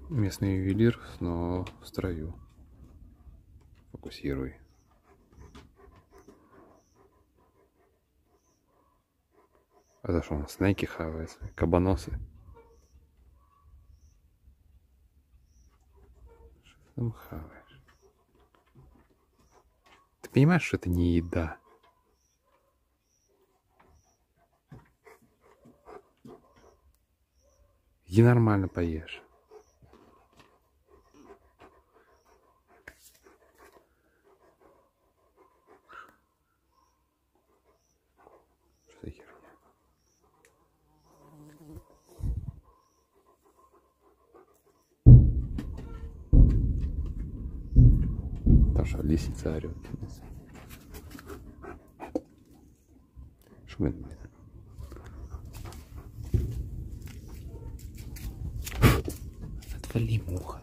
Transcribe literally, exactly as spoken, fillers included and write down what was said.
Местный ювелир снова в строю. Фокусируй. А за что он снеки хавает? Кабаносы? Что ты там хаваешь? Ты понимаешь, что это не еда? Иди нормально поешь. Что за херня? Там что, лисица орёт. Что это? Отвали, муха.